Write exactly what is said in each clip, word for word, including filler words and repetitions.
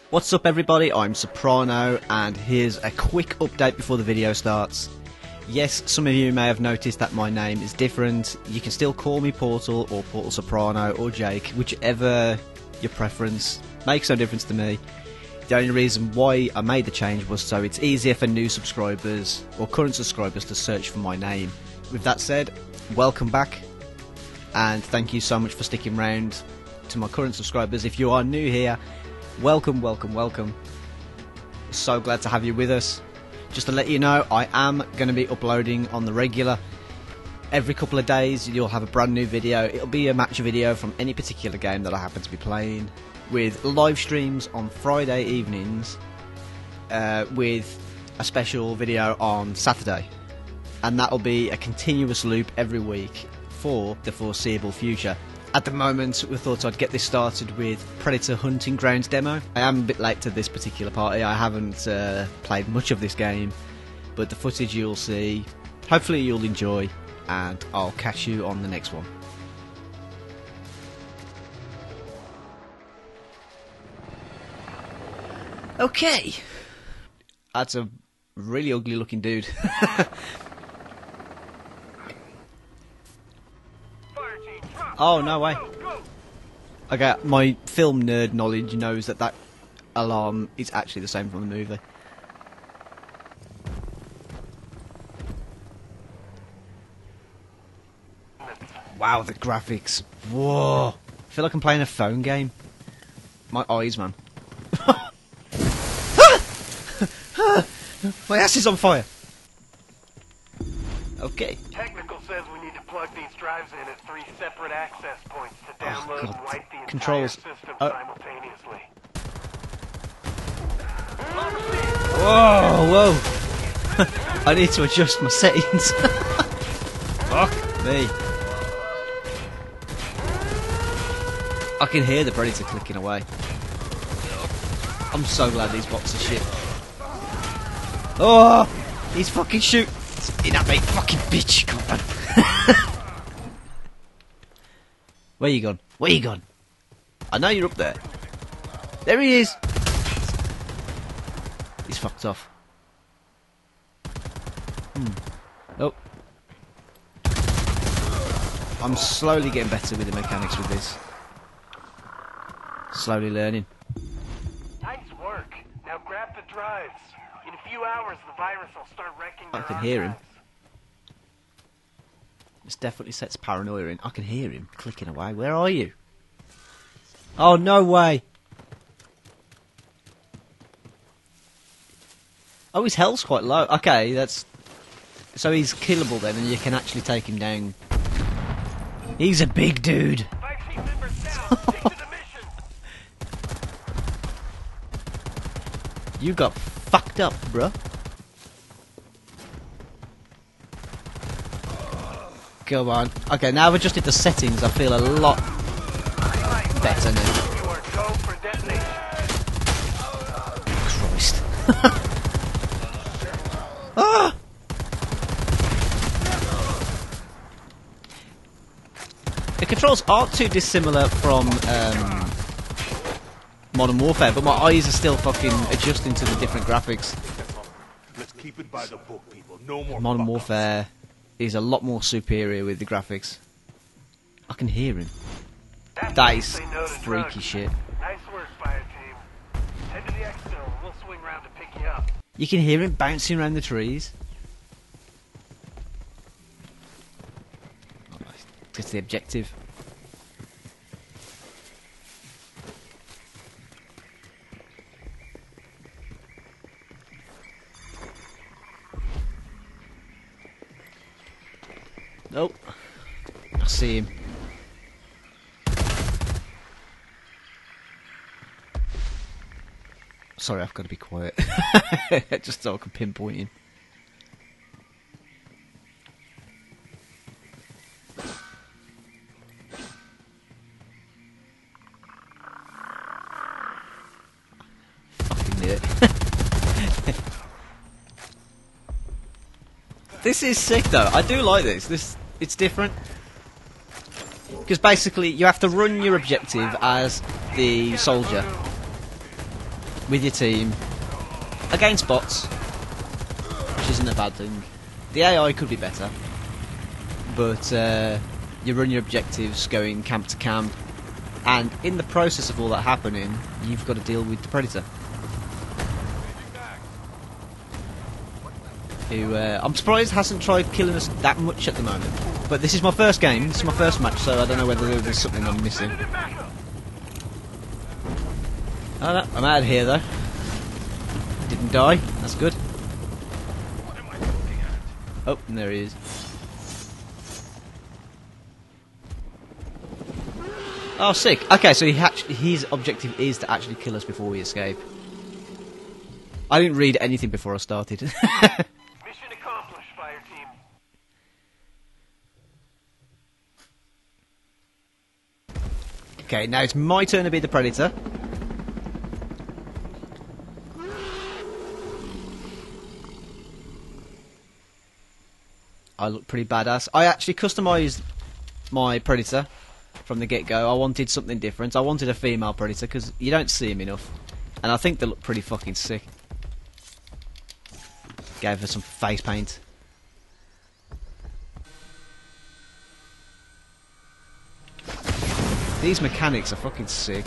What's up everybody, I'm Soprano and here's a quick update before the video starts. Yes, some of you may have noticed that my name is different. You can still call me Portal or Portal Soprano or Jake, whichever your preference. Makes no difference to me. The only reason why I made the change was so it's easier for new subscribers or current subscribers to search for my name. With that said, welcome back and thank you so much for sticking around. To my current subscribers, if you are new here, welcome, welcome, welcome. So glad to have you with us. Just to let you know, I am going to be uploading on the regular. Every couple of days you'll have a brand new video. It'll be a match video from any particular game that I happen to be playing, with live streams on Friday evenings, uh, with a special video on Saturday. And that'll be a continuous loop every week for the foreseeable future. At the moment, we thought I'd get this started with Predator Hunting Grounds demo. I am a bit late to this particular party. I haven't uh, played much of this game, but the footage you'll see, hopefully you'll enjoy, and I'll catch you on the next one. Okay, that's a really ugly looking dude. Oh, no way. Okay, my film nerd knowledge knows that that alarm is actually the same from the movie. Wow, the graphics. Whoa. I feel like I'm playing a phone game. My eyes, man. My ass is on fire. Okay. Technical says we need to plug these drives in at three separate access points to download oh, and wipe the Controls. entire system oh. simultaneously. Whoa, whoa. I need to adjust my settings. Fuck me. I can hear the Predator clicking away. I'm so glad these bots are shit. Oh, he's fucking shoot. In that mate, fucking bitch, come on. Where you gone? Where you gone? I know you're up there. There he is. He's fucked off. Hmm. Oh. I'm slowly getting better with the mechanics with this. Slowly learning. Nice work. Now grab the drives. In a few hours, the virus will start wrecking I their can hear him. archives. This definitely sets paranoia in. I can hear him clicking away. Where are you? Oh, no way. Oh, his health's quite low. Okay, that's... So he's killable then, and you can actually take him down. He's a big dude. Five team members down. Take to the mission. You got fucked up, bruh. Go on. Okay, now I've adjusted the settings. I feel a lot better now. You are go for detonation. Christ. Ah! The controls aren't too dissimilar from um, Modern Warfare, but my eyes are still fucking adjusting to the different graphics. Let's keep it by the book, people. No more Modern fuck-ups. Warfare is a lot more superior with the graphics. I can hear him. That is freaky shit. Nice work, fire team. Head to the exfil and we'll swing round to pick you up. You can hear him bouncing around the trees. Oh, that's the objective. Nope. I see him. Sorry, I've got to be quiet. Just so I can pinpoint him. Fucking knew it. This is sick though. I do like this. This it's different. Because basically you have to run your objective as the soldier. with your team against bots, which isn't a bad thing. The A I could be better, but uh, you run your objectives going camp to camp, and in the process of all that happening, you've got to deal with the Predator. Who, uh, I'm surprised hasn't tried killing us that much at the moment. But this is my first game, this is my first match, so I don't know whether there's something I'm missing. Oh, no, I'm out of here though. Didn't die, that's good. Oh, and there he is. Oh, sick. Okay, so he his objective is to actually kill us before we escape. I didn't read anything before I started. Mission accomplished, fire team. Okay, now it's my turn to be the Predator. I look pretty badass. I actually customised my Predator from the get-go. I wanted something different. I wanted a female Predator because you don't see him enough. And I think they look pretty fucking sick. Gave her some face paint. These mechanics are fucking sick.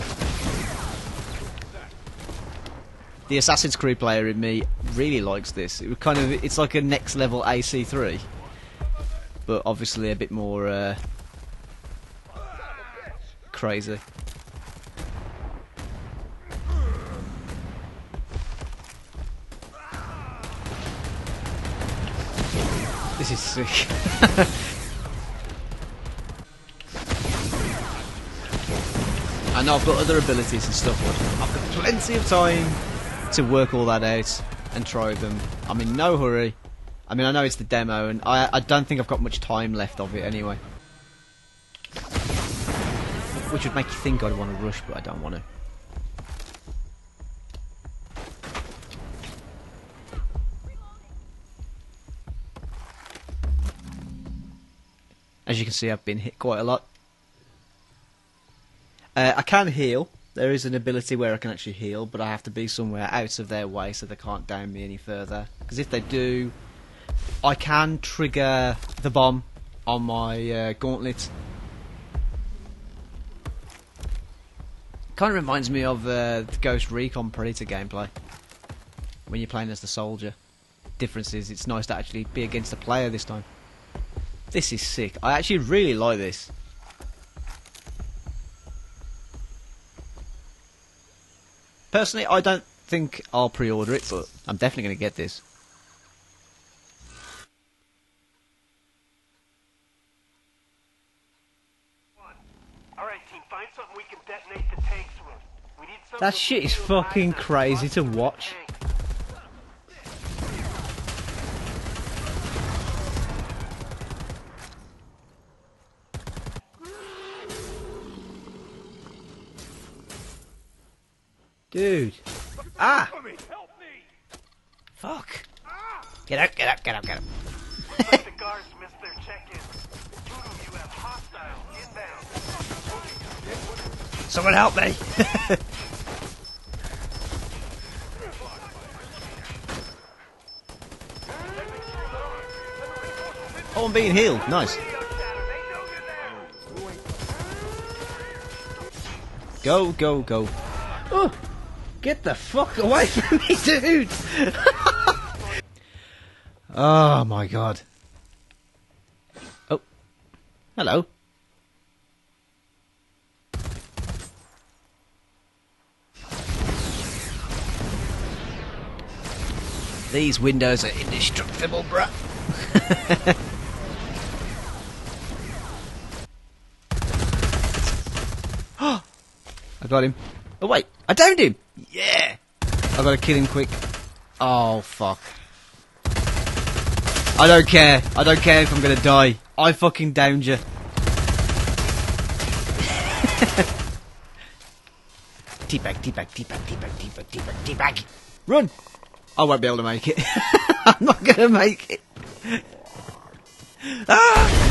The Assassin's Creed player in me really likes this. It was kind of, it's like a next level A C three, but obviously a bit more uh, crazy. This is sick. I know I've got other abilities and stuff, but I've got plenty of time to work all that out and try them. I'm in no hurry. I mean, I know it's the demo, and I, I don't think I've got much time left of it anyway. Which would make you think I'd want to rush, but I don't want to. As you can see, I've been hit quite a lot. Uh, I can heal. There is an ability where I can actually heal, but I have to be somewhere out of their way so they can't down me any further. Because if they do, I can trigger the bomb on my uh, gauntlet. Kind of reminds me of uh, the Ghost Recon Predator gameplay when you're playing as the soldier. Difference is it's nice to actually be against a player this time. This is sick. I actually really like this. Personally, I don't think I'll pre-order it, but I'm definitely going to get this. Alright, team, find something we can detonate the tanks with. We need something That shit is fucking crazy to watch. Dude. Ah! Fuck. Get out, get out, get out, get out. Looks like the guards missed their check-in. Voodoo, you have hostile inbound. Someone help me! Oh, I'm being healed. Nice. Go, go, go. Oh! Get the fuck away from me, dude! Oh my god. Oh. Hello. These windows are indestructible, bruh. I got him. Oh wait, I downed him! Yeah! I gotta kill him quick. Oh fuck. I don't care. I don't care if I'm gonna die. I fucking downed you. Teabag, teabag, teabag, teabag, teabag, teabag, teabag. Run! I won't be able to make it. I'm not gonna make it. Ah!